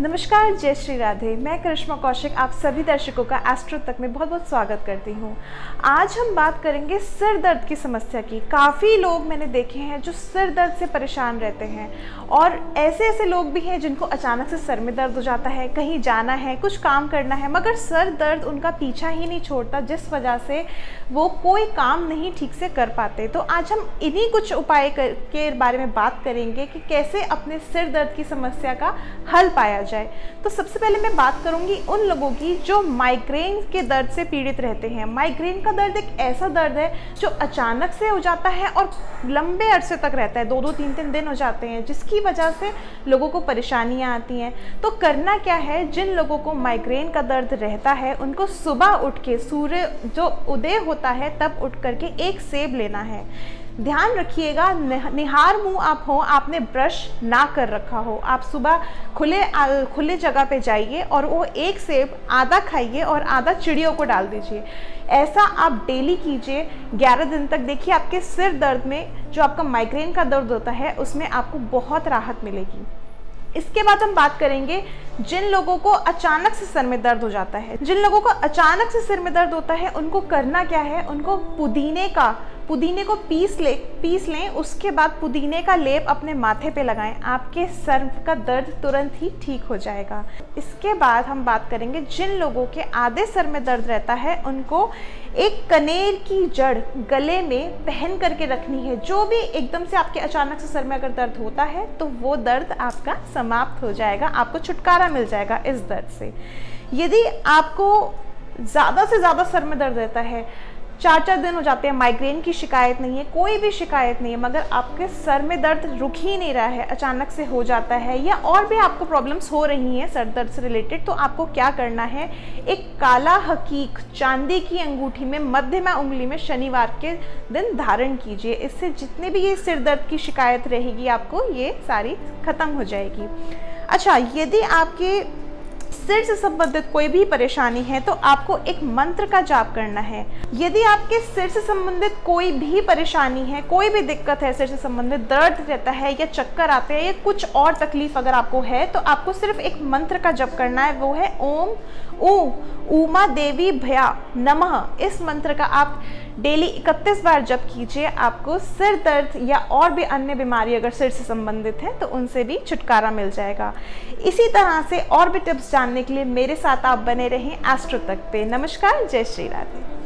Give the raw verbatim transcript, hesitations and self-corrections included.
नमस्कार, जय श्री राधे। मैं करिश्मा कौशिक आप सभी दर्शकों का एस्ट्रो तक में बहुत बहुत स्वागत करती हूँ। आज हम बात करेंगे सिर दर्द की समस्या की। काफ़ी लोग मैंने देखे हैं जो सिर दर्द से परेशान रहते हैं और ऐसे ऐसे लोग भी हैं जिनको अचानक से सर में दर्द हो जाता है, कहीं जाना है, कुछ काम करना है, मगर सर दर्द उनका पीछा ही नहीं छोड़ता, जिस वजह से वो कोई काम नहीं ठीक से कर पाते। तो आज हम इन्हीं कुछ उपाय के बारे में बात करेंगे कि कैसे अपने सिर दर्द की समस्या का हल पाया जाए। तो सबसे पहले मैं बात करूंगी उन लोगों की जो माइग्रेन के दर्द से पीड़ित रहते हैं। माइग्रेन का दर्द एक ऐसा दर्द है जो अचानक से हो जाता है और लंबे अरसे तक रहता है, दो दो तीन तीन दिन हो जाते हैं, जिसकी वजह से लोगों को परेशानियां आती हैं। तो करना क्या है, जिन लोगों को माइग्रेन का दर्द रहता है उनको सुबह उठ के सूर्य जो उदय होता है तब उठ करके एक सेब लेना है। ध्यान रखिएगा, निहार मुंह आप हो, आपने ब्रश ना कर रखा हो, आप सुबह खुले खुले जगह पे जाइए और वो एक सेब आधा खाइए और आधा चिड़ियों को डाल दीजिए। ऐसा आप डेली कीजिए ग्यारह दिन तक। देखिए आपके सिर दर्द में, जो आपका माइग्रेन का दर्द होता है, उसमें आपको बहुत राहत मिलेगी। इसके बाद हम बात करेंगे जिन लोगों को अचानक से सर में दर्द हो जाता है। जिन लोगों को अचानक से सिर में दर्द होता है उनको करना क्या है, उनको पुदीने का पुदीने को पीस ले पीस लें उसके बाद पुदीने का लेप अपने माथे पे लगाएं। आपके सर का दर्द तुरंत ही ठीक हो जाएगा। इसके बाद हम बात करेंगे जिन लोगों के आधे सर में दर्द रहता है उनको एक कनेर की जड़ गले में पहन करके रखनी है। जो भी एकदम से आपके अचानक से सर में अगर दर्द होता है तो वो दर्द आपका समाप्त हो जाएगा, आपको छुटकारा मिल जाएगा इस दर्द से। यदि आपको ज़्यादा से ज़्यादा सर में दर्द रहता है, चार चार दिन हो जाते हैं, माइग्रेन की शिकायत नहीं है, कोई भी शिकायत नहीं है, मगर आपके सर में दर्द रुक ही नहीं रहा है, अचानक से हो जाता है, या और भी आपको प्रॉब्लम्स हो रही हैं सर दर्द से रिलेटेड, तो आपको क्या करना है, एक काला हकीक चांदी की अंगूठी में मध्यमा उंगली में शनिवार के दिन धारण कीजिए। इससे जितने भी ये सिर दर्द की शिकायत रहेगी आपको ये सारी खत्म हो जाएगी। अच्छा, यदि आपके सिर से संबंधित कोई भी परेशानी है तो आपको एक मंत्र का जाप करना है। यदि आपके सिर से संबंधित कोई भी परेशानी है, कोई भी दिक्कत है, सिर से संबंधित दर्द रहता है या चक्कर आते हैं या कुछ और तकलीफ अगर आपको है, तो आपको सिर्फ एक मंत्र का जप करना है, वो है ओम ऊ उमा देवी भया नमः। इस मंत्र का आप डेली इकतीस बार जप कीजिए। आपको सिर दर्द या और भी अन्य बीमारी अगर सिर से संबंधित है तो उनसे भी छुटकारा मिल जाएगा। इसी तरह से और भी टिप्स जानने के लिए मेरे साथ आप बने रहें एस्ट्रो तक पे। नमस्कार, जय श्री राधे।